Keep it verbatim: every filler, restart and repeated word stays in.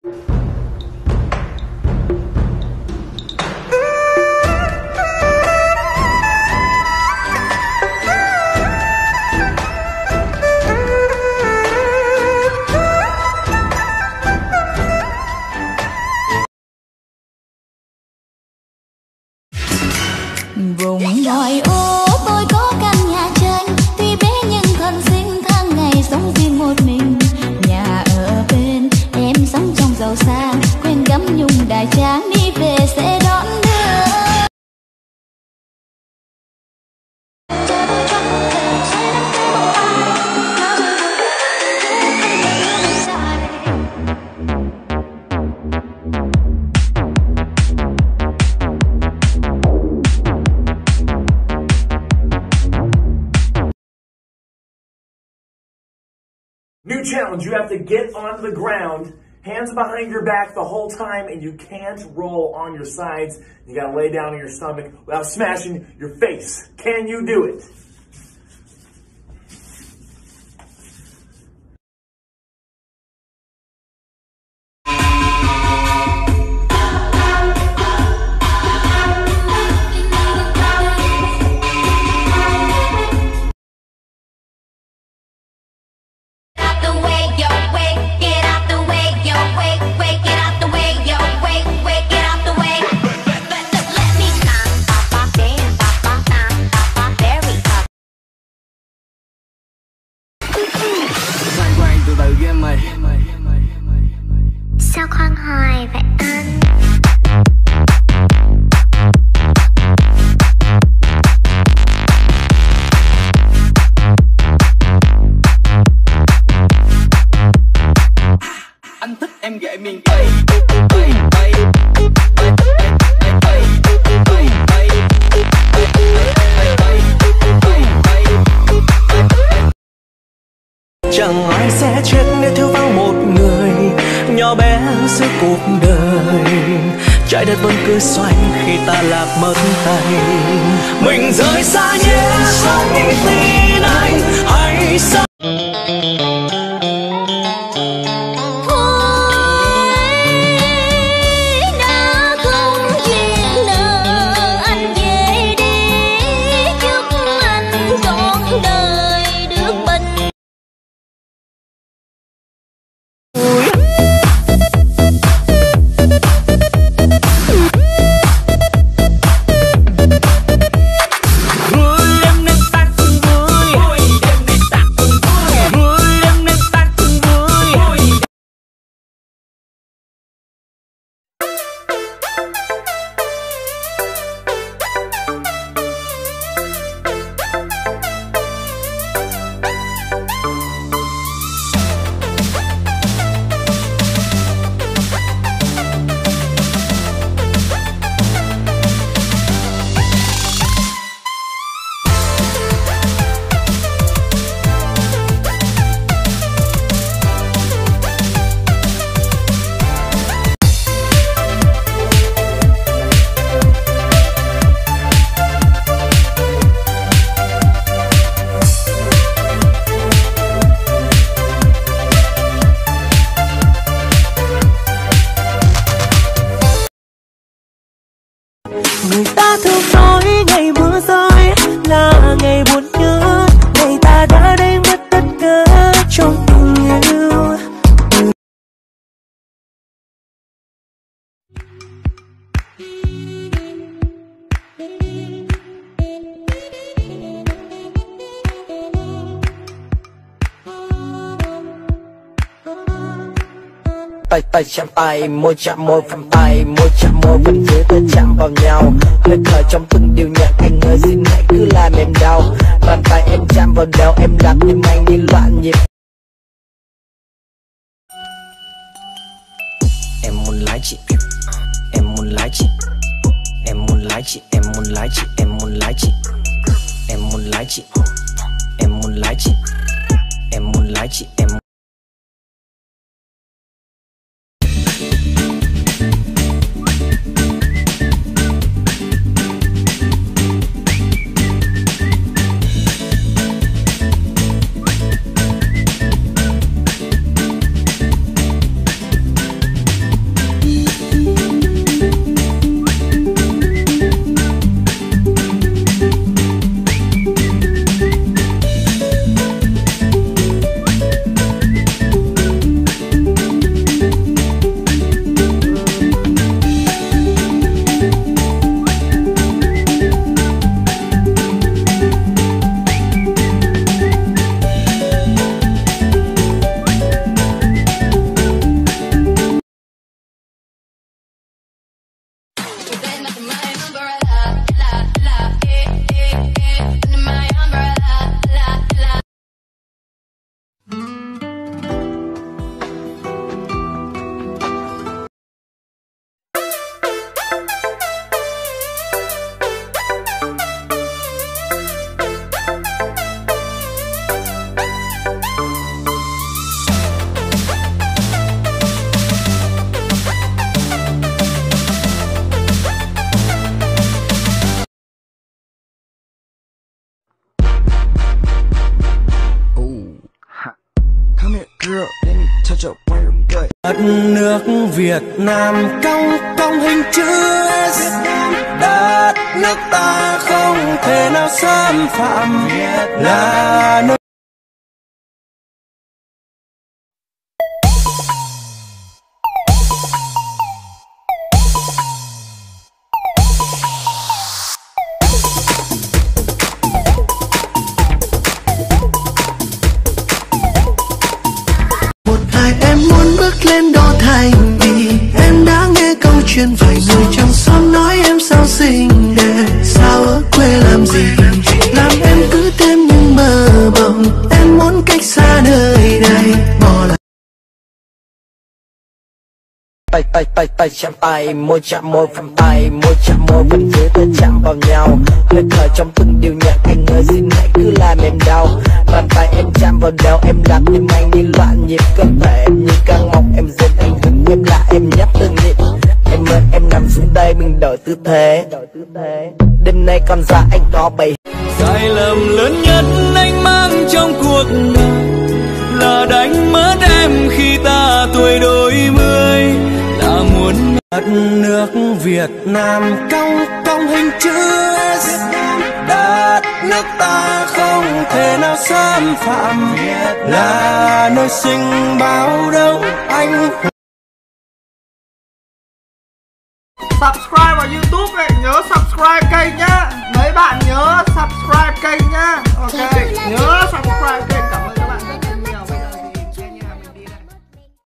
Vùng ngoại ô tôi có căn nhà tranh, tuy bé nhưng thân sinh tháng ngày sống riêng một mình. Nhà ở bên em sống trong giàu sang, quen gấm nhung đại tráng, đi về sẽ đón đưa. New challenge, you have to get onto the ground, hands behind your back the whole time, and you can't roll on your sides. You gotta lay down on your stomach without smashing your face. Can you do it? Sao khoan hoài vậy anh? Anh thích em ghệ miền Tây. Tây, Tây. Chẳng ai sẽ chết nếu thiếu vắng một người nhỏ bé giữa cuộc đời. Trái đất vẫn cứ xoay khi ta lạc mất tay. Mình rời xa nhé, không tin anh hay sao? Người ta thường nói ngày mưa rơi là ngày buồn nhớ, ngày ta đã đánh mất tất cả trong tình yêu. Tay tay chạm tay, môi chạm môi phẳng tay, môi chạm môi vẫn giữ ta chạm vào nhau. Hơi thở trong từng điều nhạc, anh ơi xin hãy cứ làm em đau. Bàn tay em chạm vào đầu, em làm tim anh đi loạn nhịp. Em muốn lái chị, em muốn lái chị, em muốn lái chị, em muốn lái chị, em muốn lái chị, em muốn lái chị, em muốn lái chị, em muốn lái chị, em nước Việt Nam cong cong hình chữ S. Đất nước ta không thể nào xâm phạm, là nơi lên đô thành vì em đã nghe câu chuyện vài người trong xóm nói em sao xinh đẹp, sao ở quê làm gì làm em cứ thêm những mơ mộng, em muốn cách xa nơi này bỏ lại. Tay tay tay tay chạm tay, môi chạm môi phẳng tay, môi chạm môi vẫn giữ ta chạm vào nhau. Hơi thở trong từng điều nhạc anh ơi xin hãy cứ làm em đau. Bàn tay em chạm vào đầu em làm tim anh như loạn nhịp, cơ thể em như căng mọc em dần anh hứng em lại em nhấp từng nhịp. Em ơi em nằm xuống đây mình đổi tư thế, đêm nay con ra anh có bầy. sai lầm lớn nhất anh mang trong cuộc đời là đánh mất em khi ta tuổi đôi mươi, là muốn đất nước Việt Nam cong cong hình chữ S. Đất nước ta không thể nào xâm phạm, là nơi sinh báo đâu anh. Subscribe vào YouTube này, nhớ subscribe kênh nhá. Mấy bạn nhớ subscribe kênh nhá. Ok, nhớ.